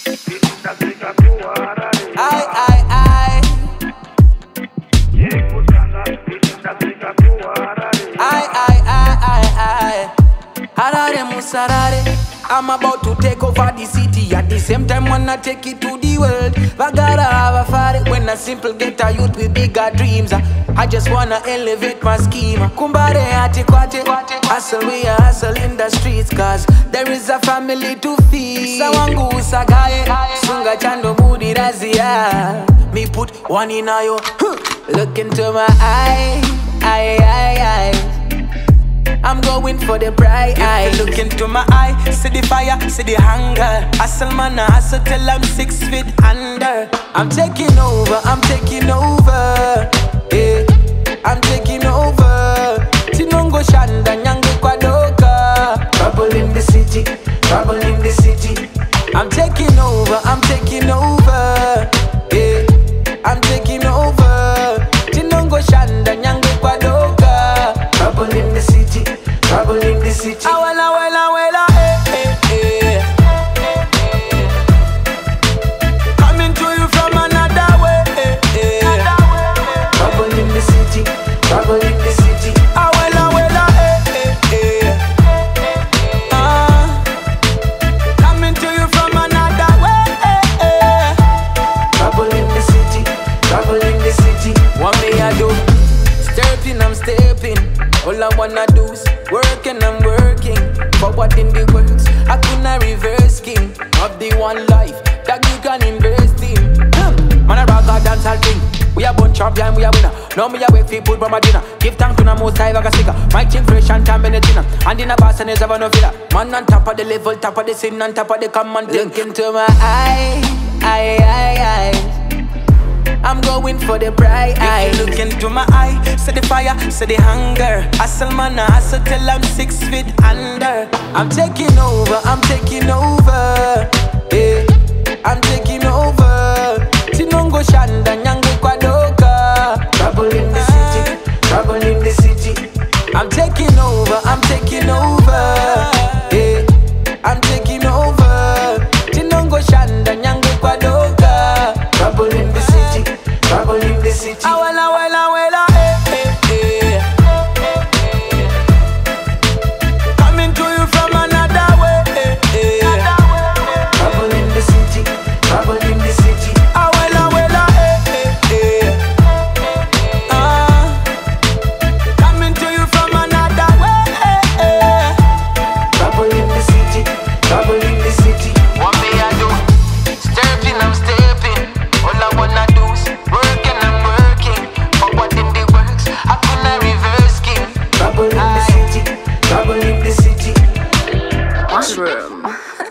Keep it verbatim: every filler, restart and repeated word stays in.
Aye, aye, aye. Aye, aye, aye, aye, aye. Harare musarare. I'm about to take over the city. At the same time, wanna take it to the world. I gotta have a fire when a simple get a youth with bigger dreams. I just wanna elevate my scheme. Kumbare ati kwate, hustle we a hustle in the streets, cause there is a family to feed. Sawangu usagaye, sunga chando budi razia. Me put one in ayo, look into my eye, eye, eye, eye. I'm going for the pride. If you look into my eye, see the fire, see the hunger. Hustle man, I hustle till I'm six feet under. I'm taking over, I'm taking over. Yeah, I'm taking over. Tinongo shanda nyange kwa doka. Trouble in the city, trouble in the city. I'm taking over, I'm taking over. Yeah, I'm taking over. Tinongo shanda nyange kwa doka. Trouble in the city, trouble in the city. Ah, wella, wella, wella, eh, eh, eh. Coming to you from another way, eh, eh. Trouble in the city, trouble in the city. Ah, wella, wella, eh, eh, eh. Ah, coming to you from another way, eh, eh. Trouble in the city, trouble in the city. What me I do? Stepping, I'm stepping. All I wanna do is work and I'm working. Forward in the works, I couldn't reverse king of the one life that you can invest in. Hmm. Man, I rock a dance all thing. We a bunch of champion, we a winner. Now me a wait for food from my dinner. Give thanks to the most high, like a sticker. My team fresh and time in the dinner. And in a boss and there's ever no filler. Man on top of the level, top of the scene, on top of the command. Look into my eye, eye, eye, eye. I'm going for the pride. If you look into my eye, see the fire, see the hunger. Hustle man, I hustle till I'm six feet under. I'm taking over, I'm taking over. Yeah, I'm taking over. Tinongo shanda nyange kwa doka. Trouble in the city, trouble in the city. I'm taking over, I'm taking over. Yeah, I'm taking over. Tinongo shanda nyange kwa doka. Trouble in the city, trouble in the city. Ah, wella, wella, wella, eh, eh, eh. Coming to you from another way, eh, eh. Trouble in the city, trouble in the city. Ah, wella, wella, eh, eh, eh. Ah, coming to you from another way, eh, eh. Trouble in the city, trouble in the city. What me I do? Stepping, I'm stepping. All I wanna do is work and I'm working. Forward in the works, I couldn't reverse king. Trouble in the city, trouble in the city. Mushroom.